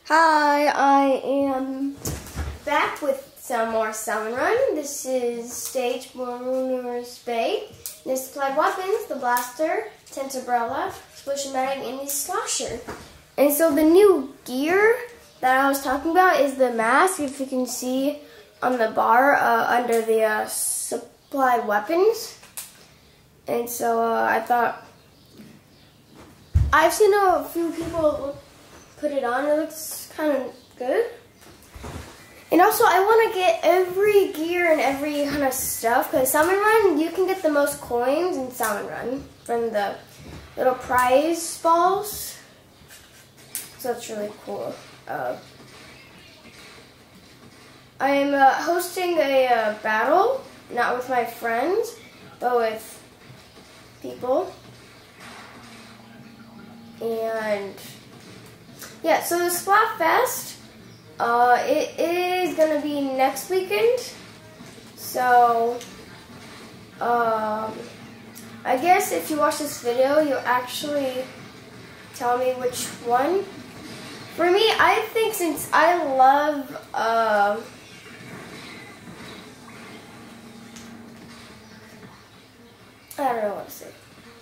Hi, I am back with some more Salmon Run. This is Stage Marooners Bay. This supplied weapons, the blaster, tent umbrella, splish-o-matic, and the slosher. And so the new gear that I was talking about is the mask, if you can see on the bar under the supplied weapons. And so I thought, I've seen a few people put it on. It looks kind of good. And also, I want to get every gear and every kind of stuff, because Salmon Run, you can get the most coins in Salmon Run from the little prize balls. So that's really cool. I am hosting a battle, not with my friends, but with people. And yeah, so the Splatfest, it is going to be next weekend. So, I guess if you watch this video, you'll actually tell me which one. For me, I think since I love, I don't know what to say.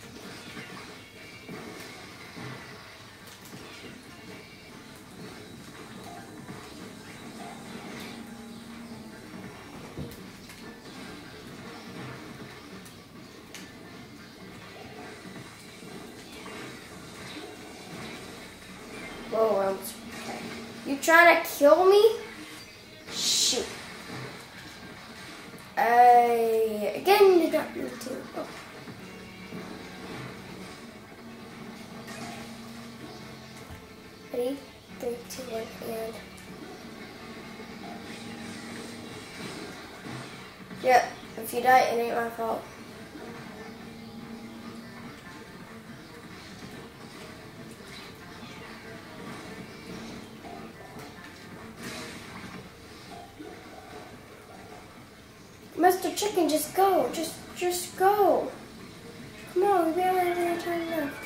Whoa, okay. You trying to kill me? Shoot. Again, you got me too. Oh. Ready? 3, 2, 1, and... Yep, if you die, it ain't my fault. Mr. Chicken, just go. Just go. Come on, we barely have any time left.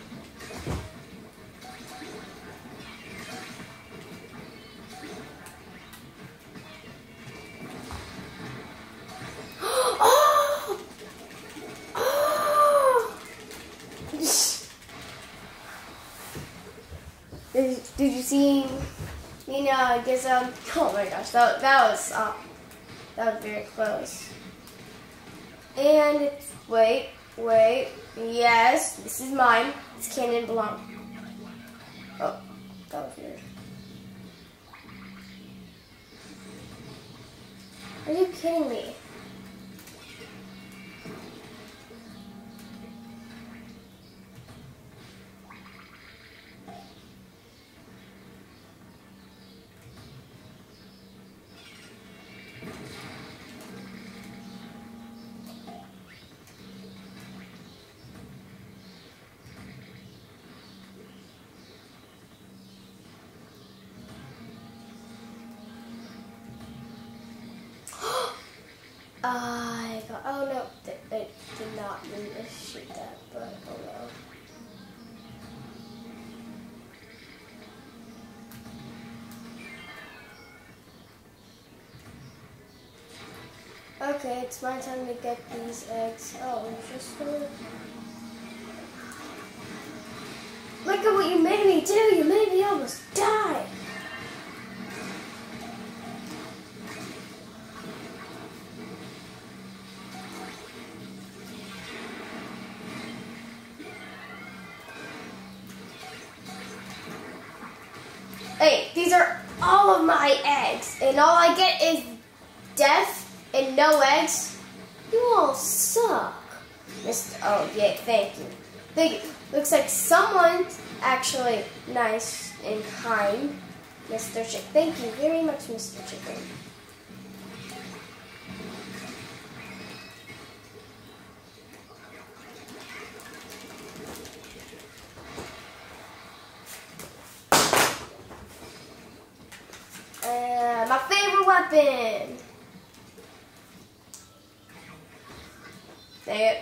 Oh! Oh! Did you see? I guess oh my gosh, that was very close. And wait, yes, this is mine. This cannon belongs. Oh, that was weird. Are you kidding me? Oh no, I did not mean to shoot that, but oh well. Okay, it's my time to get these eggs. Oh, just look at what you made me do. You made me almost die. Hey, these are all of my eggs, and all I get is death and no eggs. You all suck. Oh, yeah, thank you. Thank you. Looks like someone's actually nice and kind, Mr. Chick. Thank you very much, Mr. Chicken. My favorite weapon. Dang it.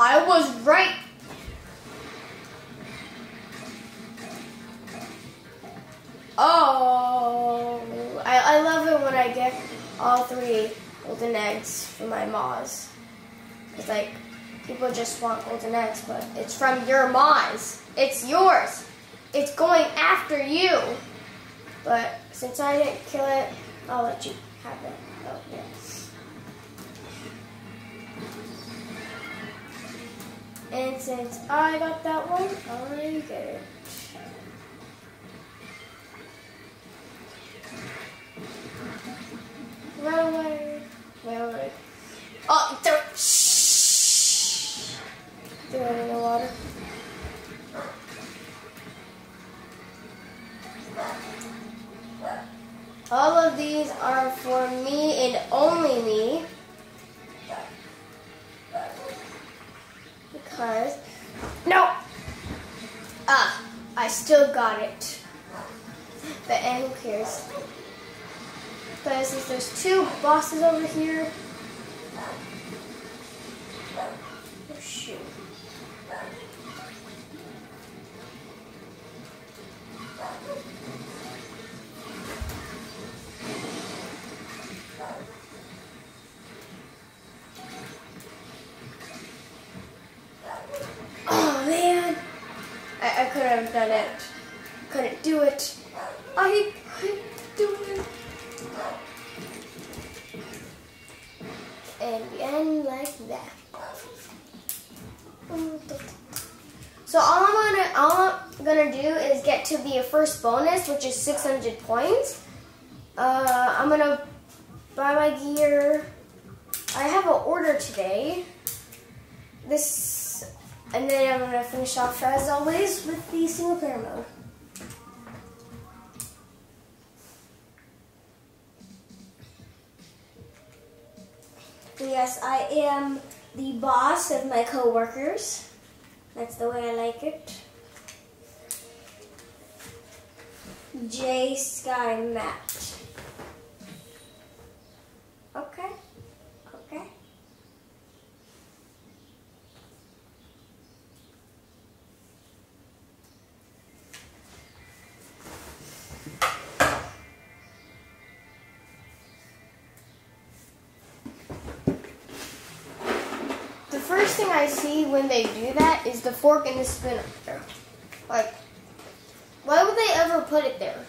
I was right. Oh, I love it when I get all 3 golden eggs from my Moz. It's like, people just want golden eggs, but it's from your Moz. It's yours. It's going after you. But since I didn't kill it, I'll let you have it. Oh, yeah. And since I got that one, I get it. Run away. Run away. Oh, throw it. Shh. Throw it in the water. All of these are for me and only me. Because, no! Ah, I still got it. But and who cares? But since there's 2 bosses over here. Oh shoot. Oh man, I couldn't have done it. Couldn't do it. I couldn't do it. And the end like that. So all I'm gonna do is get to the first bonus, which is 600 points. I'm gonna buy my gear. I have an order today. And then I'm gonna finish off as always with the single player mode. Yes, I am the boss of my co-workers. That's the way I like it. J Sky Matt. Okay. Okay. The first thing I see when they do that is the fork and the spoon. Like, why would they ever put it there?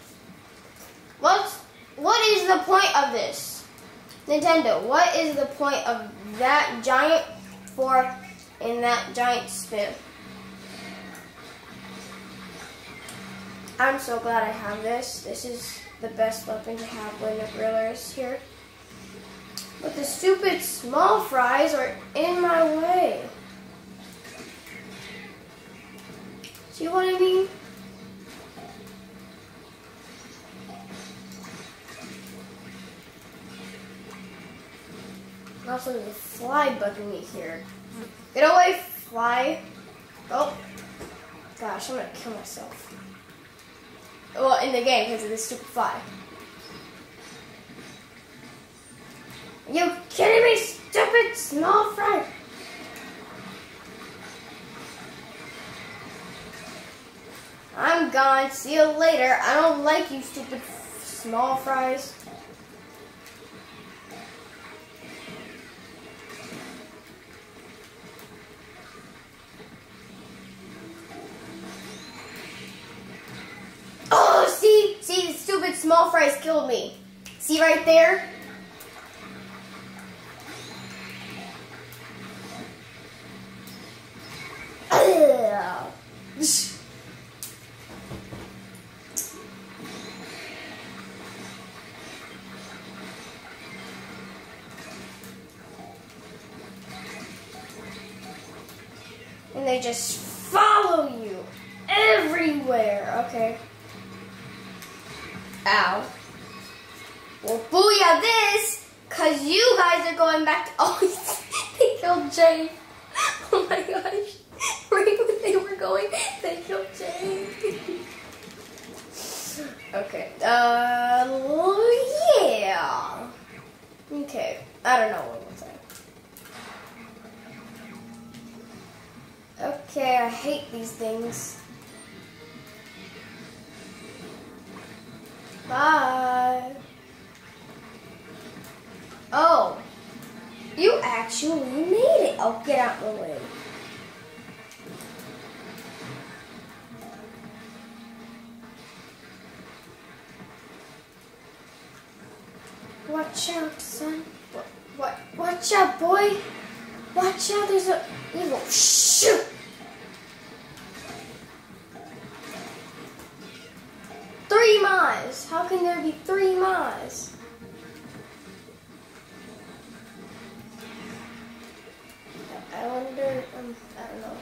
What is the point of this? Nintendo, what is the point of that giant fork and that giant spoon? I'm so glad I have this. This is the best weapon to have when the griller is here. But the stupid small fries are in my way. See what I mean? Also, there's a fly bugging me here. Get away, fly. Oh. Gosh, I'm gonna kill myself. Well, in the game, because of this stupid fly. Are you kidding me, stupid small fry? I'm gone. See you later. I don't like you, stupid small fries. Oh, see, the stupid small fries killed me. See right there? And they just follow you everywhere. Okay. Ow. Well, booyah this, because you guys are going back to... Oh, they killed Jay. Oh my gosh. Right when they were going, they killed Jay. Okay. Yeah. Okay. I don't know what was that. Okay, I hate these things. Bye. Oh, you actually made it. Oh, get out of the way. Watch out, son. What? Watch out, boy. Watch out, there's a evil. Shoot! 3 miles. How can there be 3 miles? I wonder, I don't know.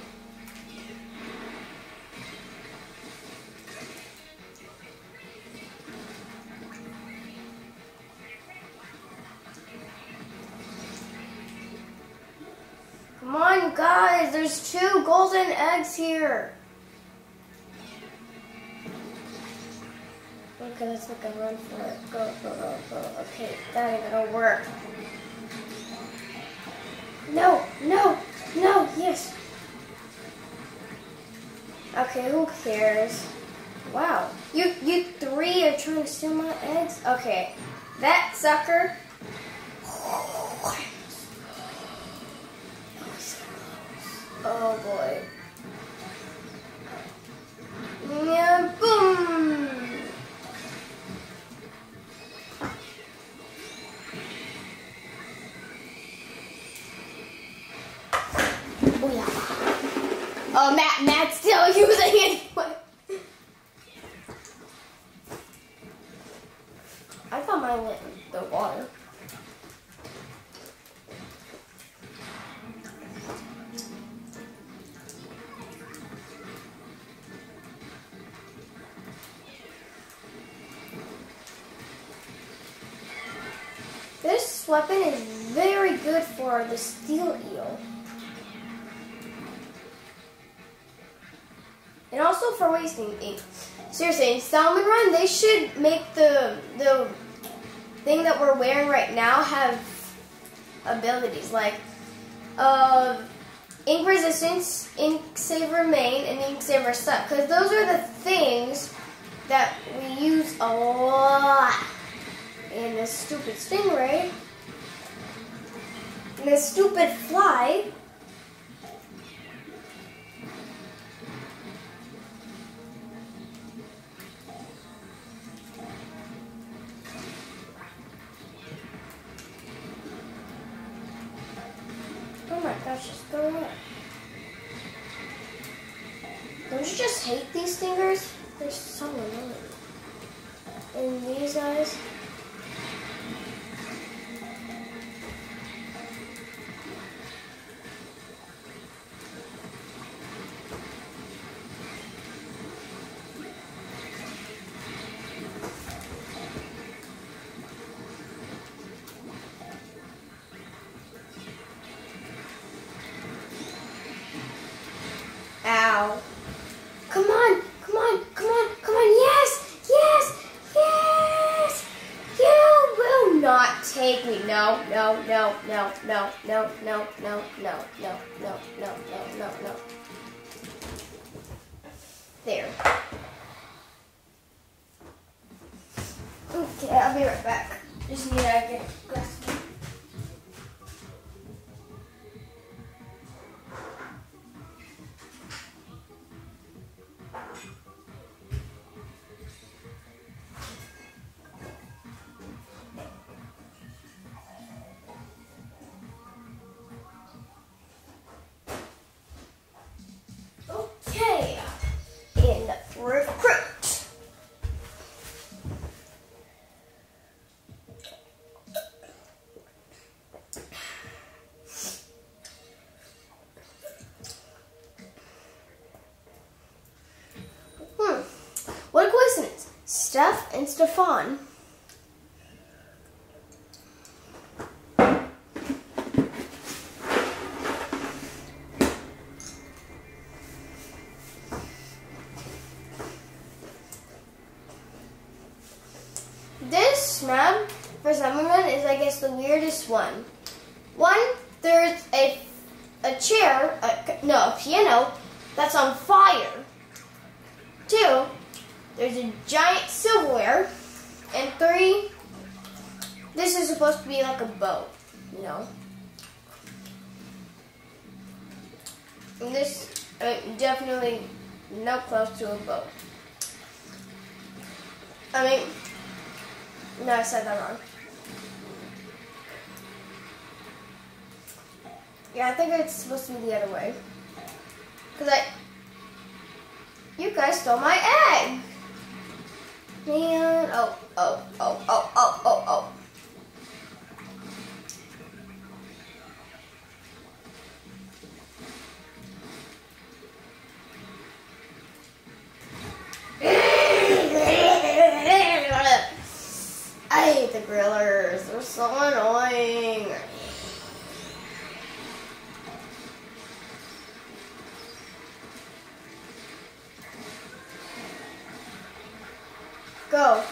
Come on, guys, there's 2 golden eggs here. Okay, let's make a run for it. Go, go, go, go. Okay, that ain't gonna work. No, no, no, yes. Okay, who cares? Wow, you 3 are trying to steal my eggs? Okay, that sucker. Oh boy. Yeah, boom! Oh, Matt's still using it. I thought mine went in the water. This weapon is very good for the steel eel. And also for wasting ink. Seriously, in Salmon Run, they should make the thing that we're wearing right now have abilities like ink resistance, ink saver main, and ink saver suck. Because those are the things that we use a lot in this stupid stingray. And this stupid fly. Oh my gosh, just go away. Don't you just hate these stingers? They're so annoying. And these guys. Ow. Come on, come on, come on, come on. Yes, yes, yes. You will not take me. No, no, no, no, no, no, no, no, no, no, no, no, no, no, no. There. Okay, I'll be right back. Just need to get a glass of water. Okay, and recruit. What a coincidence. Steph and Stefan. This map for Salmon Run is, I guess, the weirdest one. One, there's a a chair, a piano that's on fire. 2, there's a giant silverware. And 3, this is supposed to be like a boat, you know. And this definitely no close to a boat. I mean, no, I said that wrong. Yeah, I think it's supposed to be the other way. Because you guys stole my egg. Man, oh. I hate the grillers. They're so annoying. Go.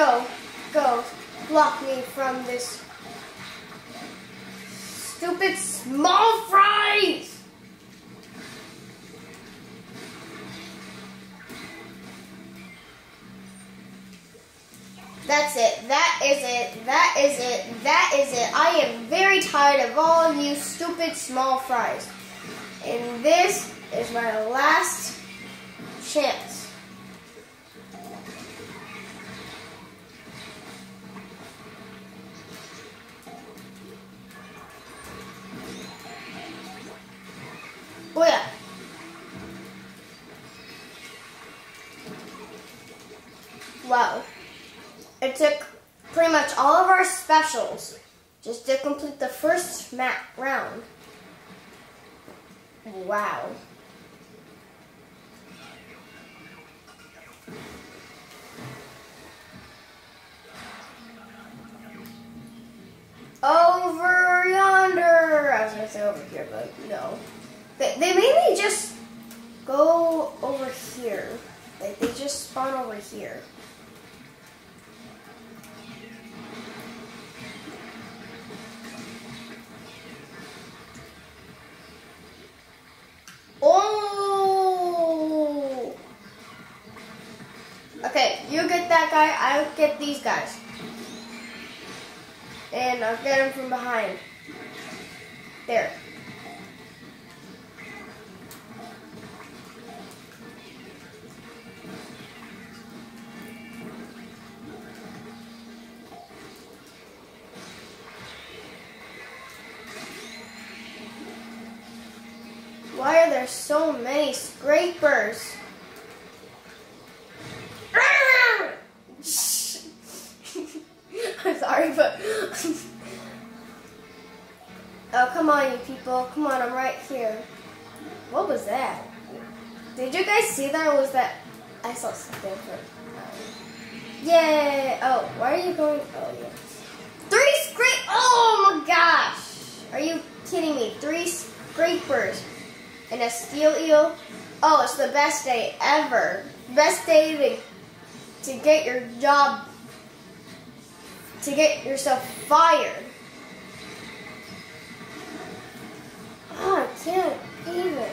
Block me from this stupid small fries. That's it. That is it. I am very tired of all of you stupid small fries. And this is my last chance. Oh yeah. Wow. It took pretty much all of our specials just to complete the first round. Wow. Over yonder. I was going to say over here, but no. They mainly just go over here. Like, they just spawn over here. Oh! Okay, you get that guy, I'll get these guys. And I'll get him from behind. There. Why are there so many scrapers? I'm sorry, but... Oh, come on, you people. Come on, I'm right here. What was that? Did you guys see that, or was that... I saw something different. Yay! Oh, why are you going... Oh, yeah. 3 scrapers! Oh, my gosh! Are you kidding me? 3 scrapers. And a steel eel. Oh, it's the best day ever. Best day to get your job, to get yourself fired. Oh, I can't even.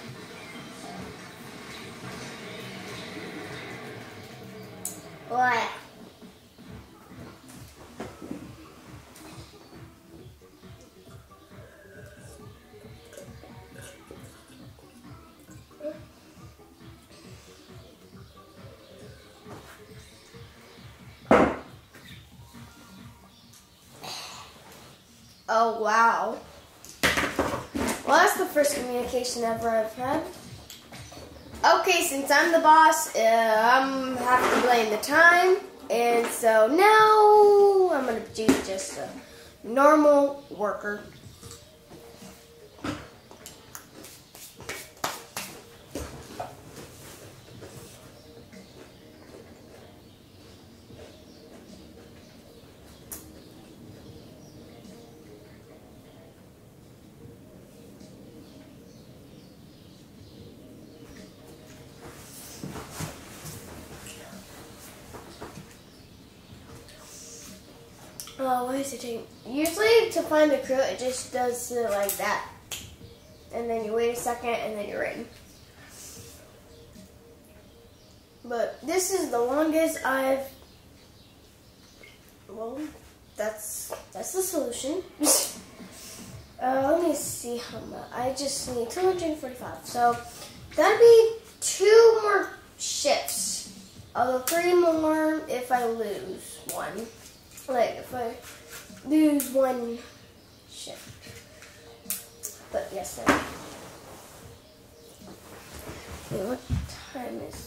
What? Oh, wow. Well, that's the first communication ever I've had. Okay, since I'm the boss, I'm have to blame the time. And so now I'm going to be just a normal worker. Oh, what is it taking? Usually to find the crew, it just does it like that. and then you wait a second, and then you're in. But this is the longest I've. Well, that's the solution. Let me see how much. I just need 245. So that'd be 2 more shifts. Although 3 more if I lose one. Like if I lose 1 shift. But yes, sir. Okay, what time is?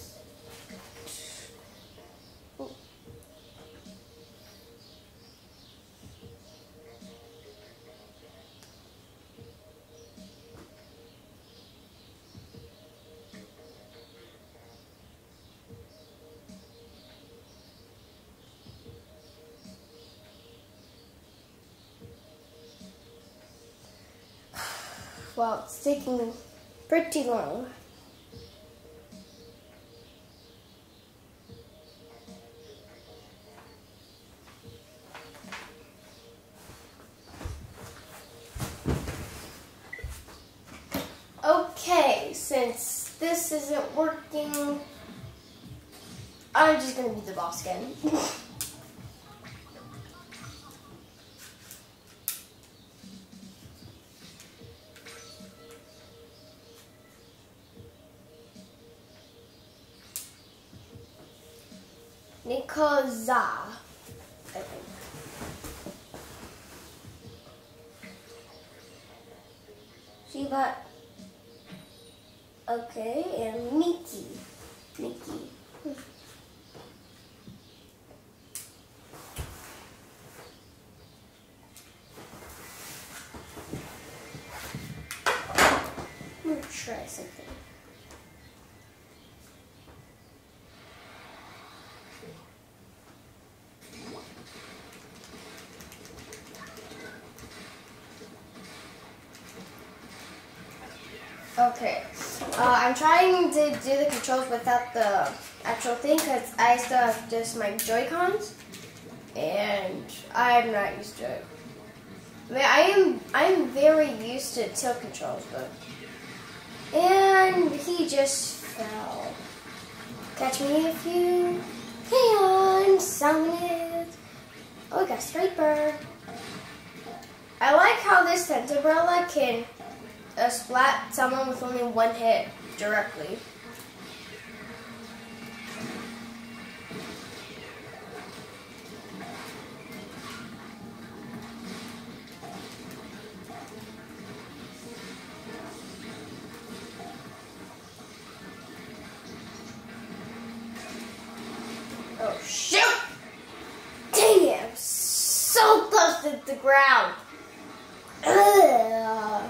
Well, it's taking pretty long. Okay, since this isn't working, I'm just gonna be the boss again. Nikoza, I think. Shiva. Okay, and Mickey. Mickey. I'm gonna try something. Okay, I'm trying to do the controls without the actual thing because I still have just my Joy-Cons, and I'm not used to it. I mean, I'm very used to tilt controls, but and he just fell. Catch me if you can. Summon it. Oh, we got Striper. I like how this Tenterbrella can splat someone with only 1 hit directly. Oh shoot! Dang it! I'm so close to the ground. Ugh.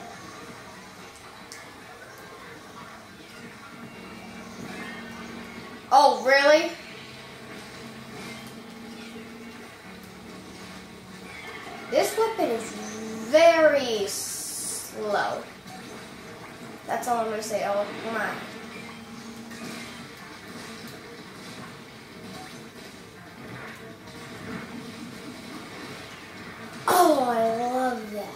Oh, really? This weapon is very slow. That's all I'm going to say. Oh, my. Oh, I love that.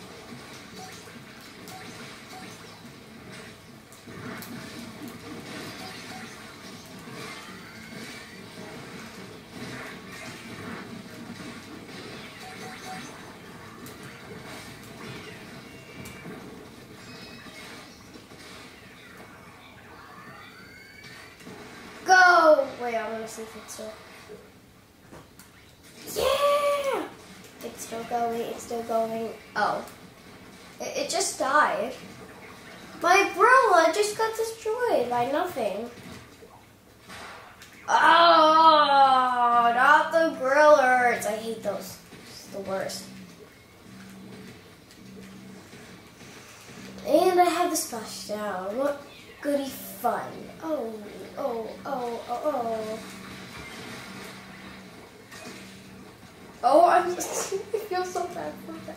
Go! Wait, I want to see if it's still. Yeah! It's still going, it's still going. Oh. It just died. My umbrella just got destroyed by nothing. Oh, not the grillers. I hate those. It's the worst. And I have the splashdown. What goody fun. Oh, oh, oh, oh, oh. Oh, I feel so bad for that.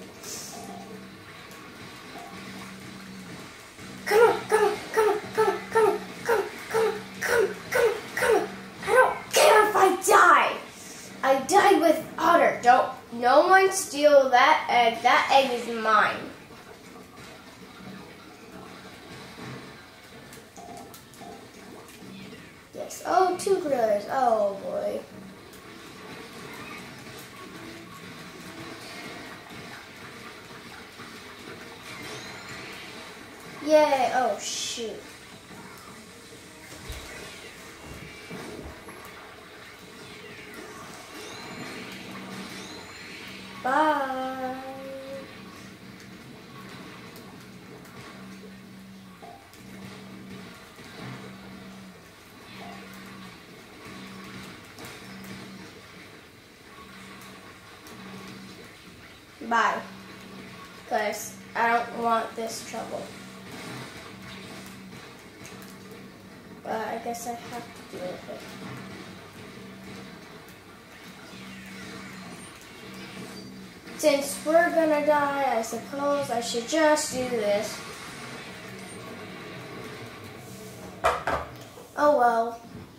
Come on, come on, come on, come on, come on, come on, come on, come on, come on, come on. I don't care if I die. I died with Otter. No one steal that egg. That egg is mine. this? Oh, 2 grillers. Oh boy. Yay. Oh shoot. Bye. Bye. Because I don't want this trouble. But I guess I have to deal with it. Since we're gonna die, I suppose I should just do this. Oh well.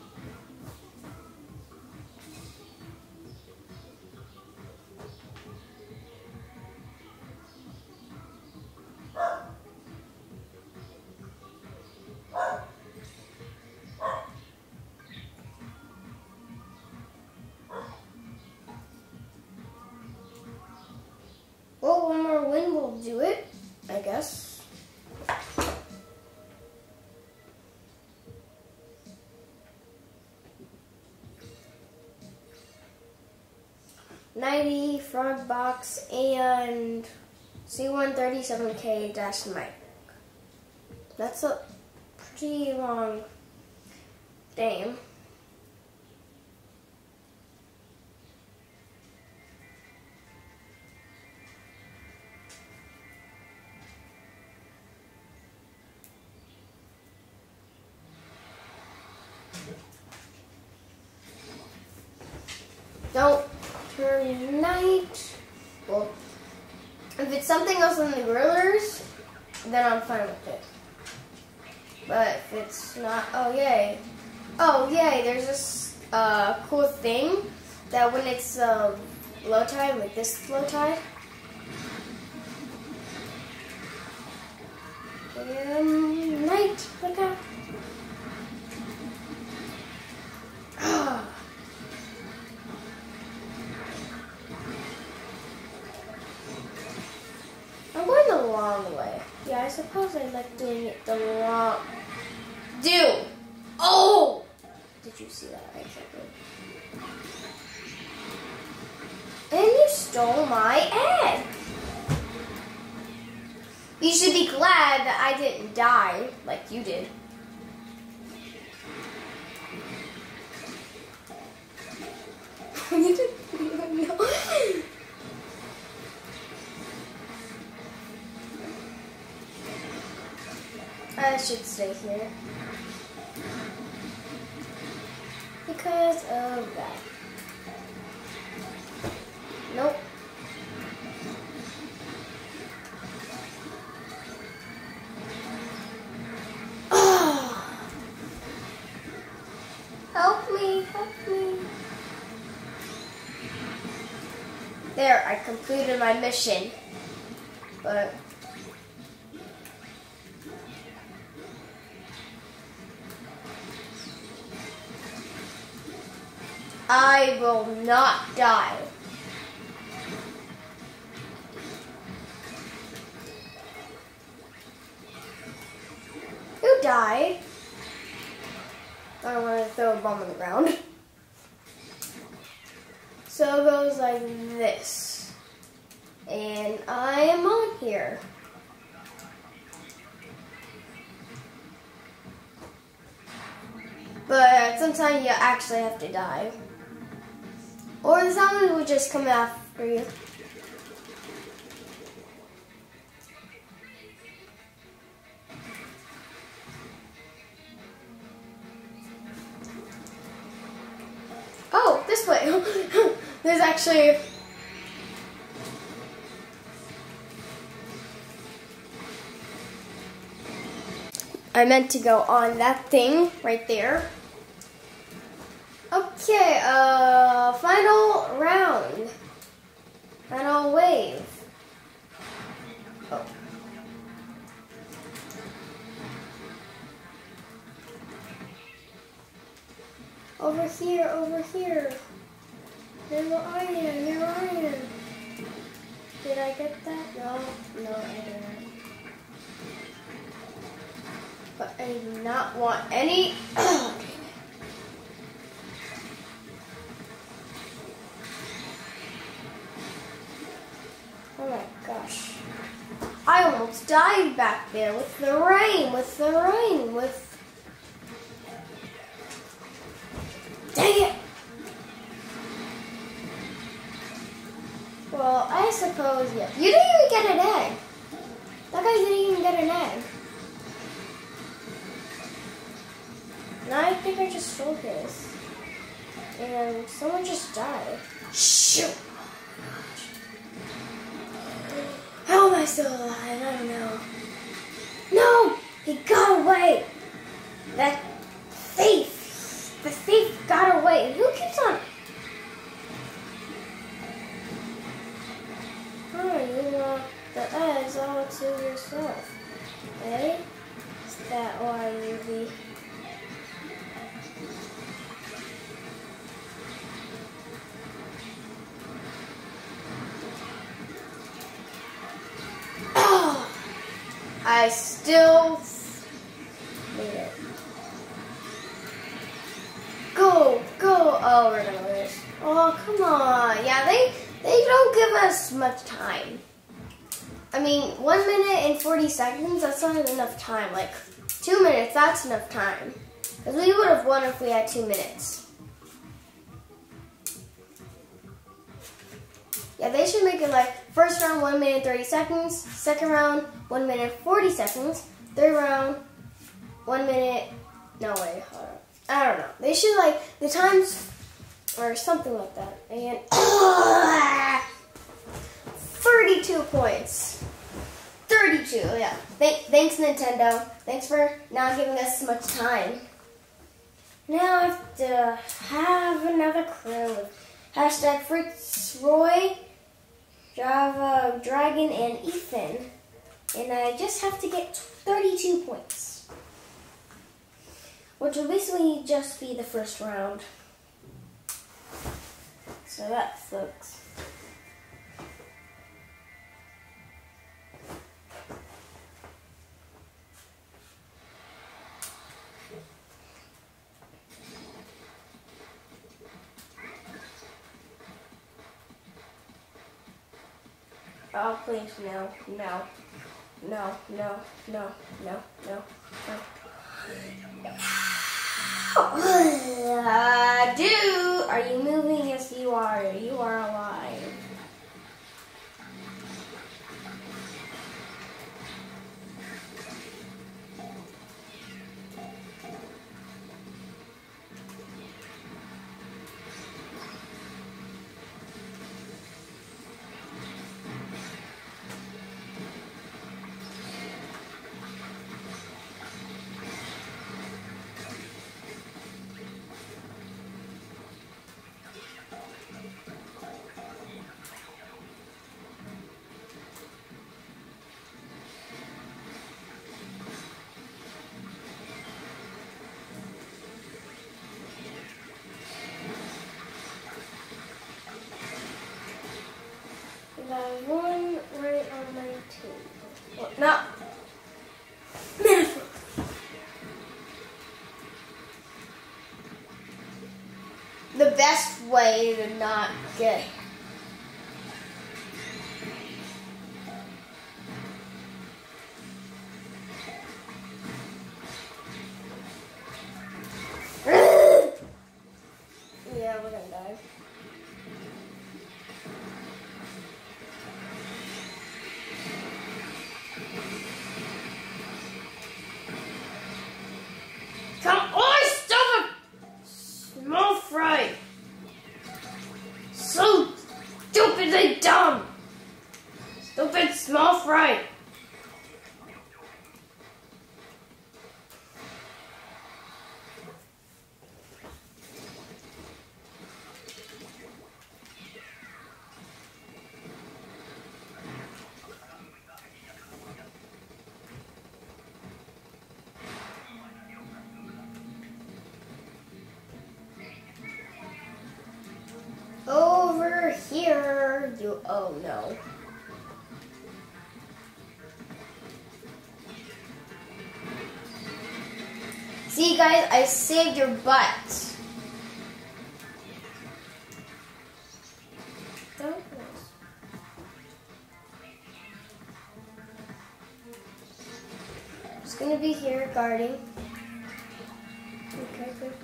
Well, one more win will do it, I guess. $90 frog box and C137K dash mic. That's a pretty long game. Don't turn night. Well, if it's something else than the grillers, then I'm fine with it. But if it's not, oh yay. Oh yay, there's this cool thing that when it's low tide, like this low tide. Night, look out. I'm going the wrong way. Yeah, I suppose I like doing it the wrong... Dude! Oh! Did you see that? Exactly. And you stole my egg! You should be glad that I didn't die like you did. You didn't know. I should stay here because of that. Nope. Help me, help me. There, I completed my mission. But I will not die. Who died? I don't want to throw a bomb on the ground. So it goes like this. And I am on here. But sometimes you actually have to die. Or the zombies will just come after you. Oh, this way. There's actually... I meant to go on that thing right there. Okay, final round. Final wave. Oh. Over here, over here. There I am, there I am. Did I get that? No, no, I didn't. But I do not want any. Oh my gosh. I almost died back there with the rain, Dang it! Well, I suppose, yeah. You didn't even get an egg. That guy didn't even get an egg. And I think I just stole his. And someone just died. Shoot! How am I still alive? I don't know. No! He got away! That thief! The thief got away. Who keeps on... Oh, you want the eggs all to yourself. Eh? Is that why you be... Oh! I still made it. Go, go. Oh, we're gonna lose. Oh, come on. Yeah, they don't give us much time. I mean, 1 minute and 40 seconds, that's not enough time. Like, 2 minutes, that's enough time. Because we would have won if we had 2 minutes. Yeah, they should make it like, first round, 1 minute 30 seconds. Second round, 1 minute 40 seconds. Third round, 1 minute, no wait, hold on. I don't know. They should like, the times, or something like that. And 32 points. 32, yeah. Thanks, Nintendo. Thanks for not giving us so much time. Now I have to have another crew. Hashtag Fritz Roy, Java Dragon, and Ethan. And I just have to get 32 points. Which will basically just be the first round. So that sucks. Oh, please, no, no, no, no, no, no, no, no. Dude, are you moving? Yes, you are. You are alive. There's one right on my table. Well, no. The best way to not get yeah, we're gonna die. Come on, stop it! Small fry. So stupidly dumb. Stupid small fry. to, oh no. See guys, I saved your butt. Just gonna be here guarding. Okay, good.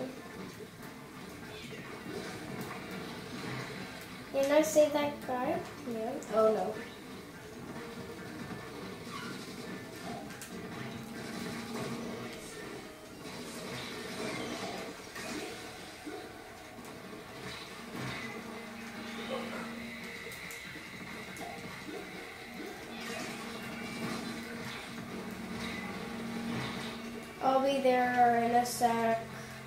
Didn't I save that guy? Yeah. Oh no. I'll be there in a sec.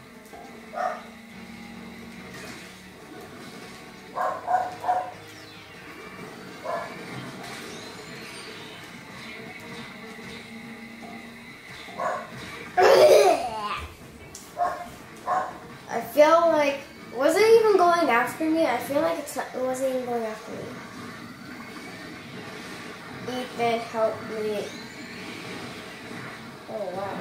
I feel like, was it even going after me? I feel like it wasn't even going after me. Ethan, help me. Oh wow.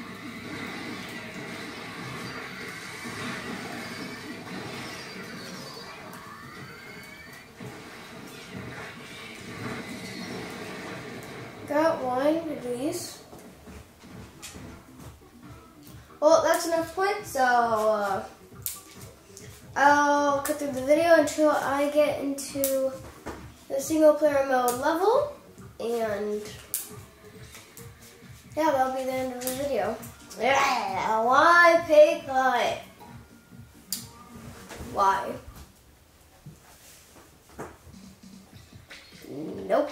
Got one of these. Well, that's enough points, so I'll cut through the video until I get into the single player mode level, and yeah, that'll be the end of the video. Yeah, why pay cut? Why? Nope.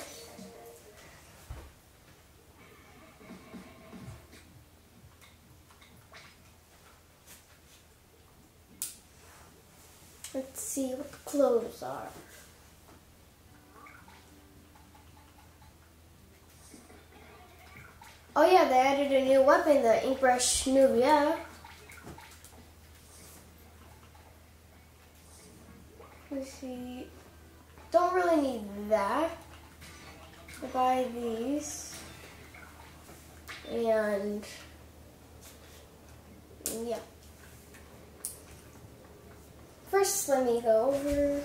Let's see what the clothes are. Oh yeah, they added a new weapon, the Inkbrush Nubia. Let's see. Don't really need that. I'll buy these. And yeah. First, let me go over.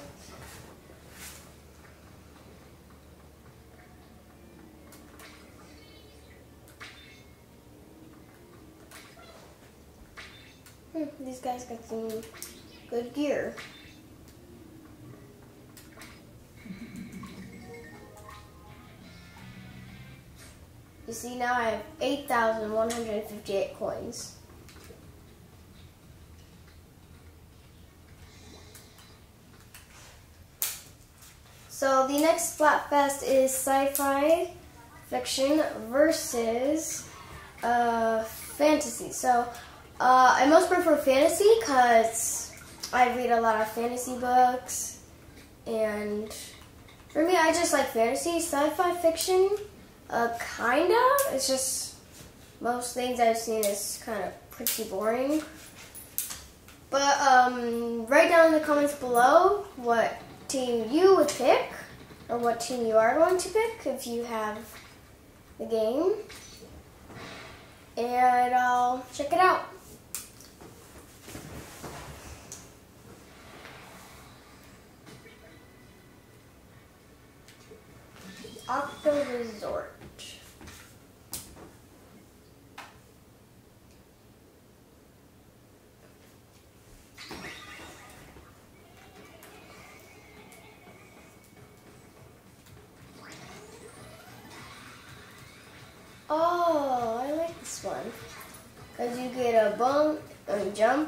These guys got some good gear. You see, now I have 8,158 coins. So the next Splatfest is sci-fi fiction versus fantasy. So I most prefer fantasy because I read a lot of fantasy books, and for me, I just like fantasy. Sci-fi fiction, kinda. It's just most things I've seen is kind of pretty boring. But write down in the comments below what team you would pick, or what team you are going to pick if you have the game, and I'll check it out. Octo Resort. Oh, I like this one because you get a bump and jump.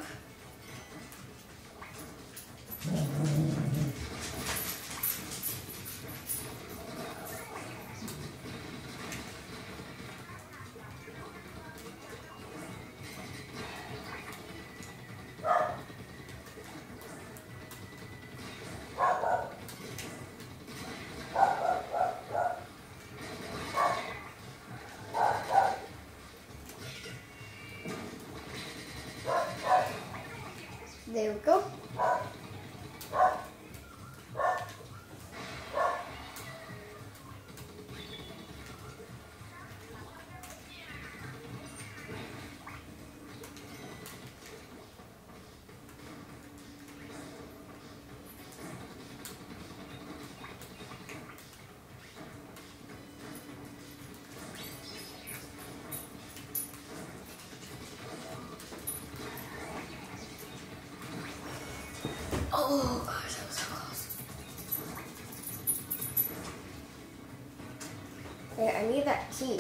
Okay, I need that key.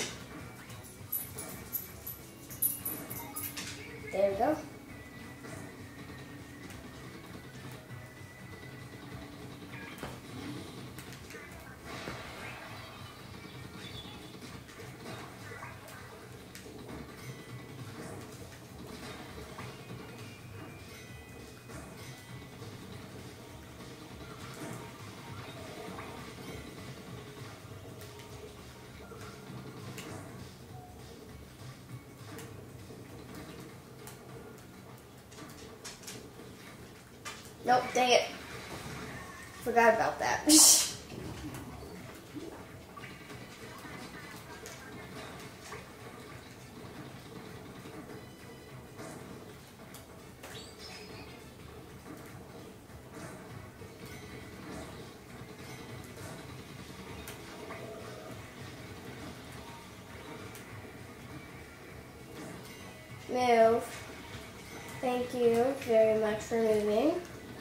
There we go. Nope, dang it. Forgot about that. Move. Thank you very much for moving.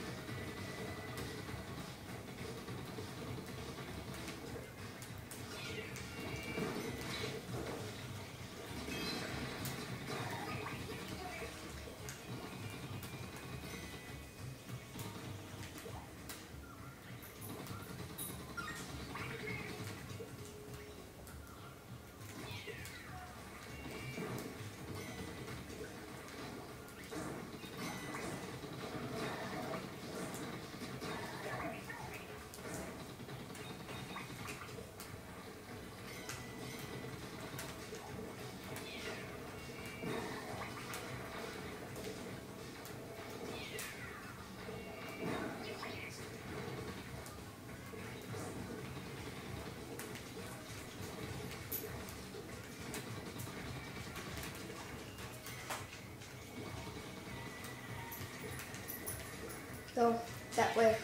Go that way.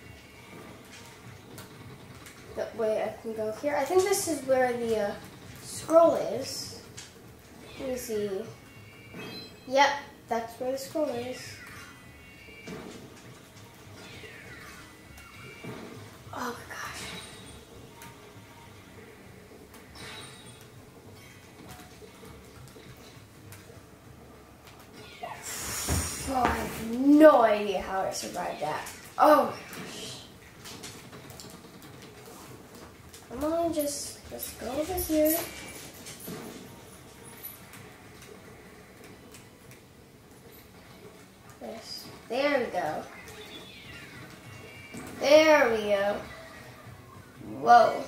That way I can go here. I think this is where the scroll is. Let me see. Yep, that's where the scroll is. Oh my gosh. Oh, I have no idea how I survived that. Oh my gosh. Come on, just go over here. Yes. There we go. There we go. Whoa.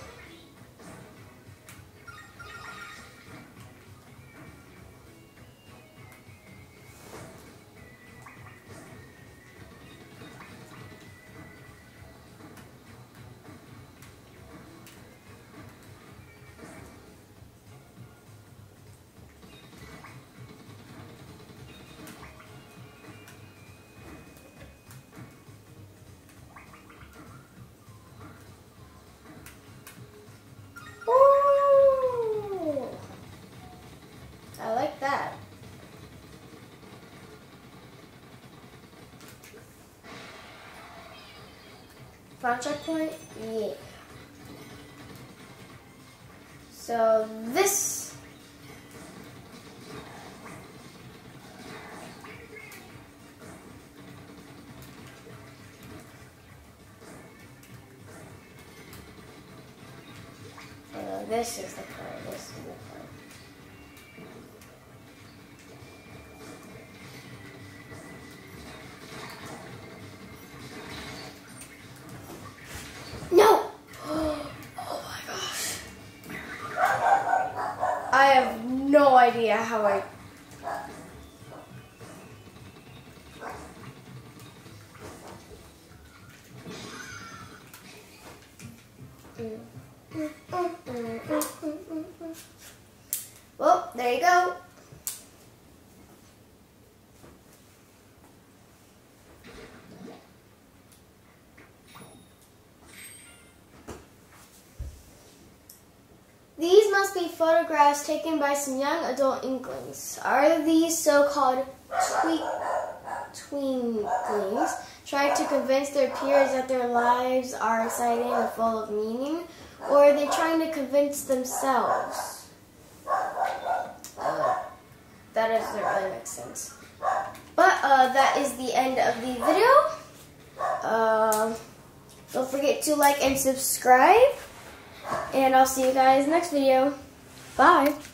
I like that. Final checkpoint? Yeah. So this this is the part. This is the part. No! Oh my gosh. I have no idea how I... Well, there you go. These must be photographs taken by some young adult Inklings. Are these so-called twinklings trying to convince their peers that their lives are exciting and full of meaning? Or are they trying to convince themselves? That doesn't really make sense. But that is the end of the video. Don't forget to like and subscribe. And I'll see you guys next video. Bye.